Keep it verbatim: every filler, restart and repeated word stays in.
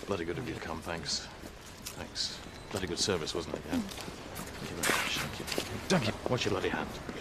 Bloody good of you to come, thanks. Thanks. Bloody good service, wasn't it, yeah? Thank you very much. Thank you. Thank you. Wash your bloody hand.